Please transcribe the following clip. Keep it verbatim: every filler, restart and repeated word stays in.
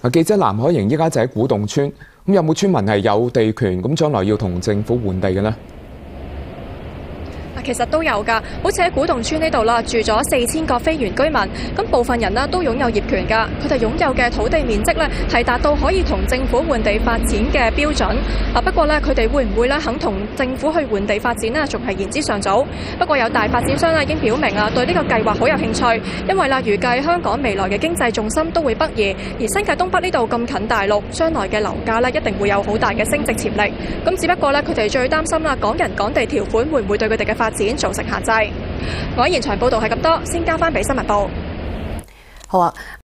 記者藍海瑩依家就喺古洞村，咁有冇村民係有地權，咁將來要同政府換地嘅呢？ 其實都有㗎，好似喺古洞村呢度啦，住咗四千個非原居民，咁部分人呢都擁有業權㗎，佢哋擁有嘅土地面積呢係達到可以同政府換地發展嘅標準。啊不過呢，佢哋會唔會咧肯同政府去換地發展呢？仲係言之尚早。不過有大發展商咧已經表明啊，對呢個計劃好有興趣，因為啦預計香港未來嘅經濟重心都會北移，而新界東北呢度咁近大陸，將來嘅樓價呢一定會有好大嘅升值潛力。咁只不過呢，佢哋最擔心啦，港人港地條款會唔會對佢哋嘅發展造成限制。我喺現場報道係咁多，先交翻俾新聞部。 好啊。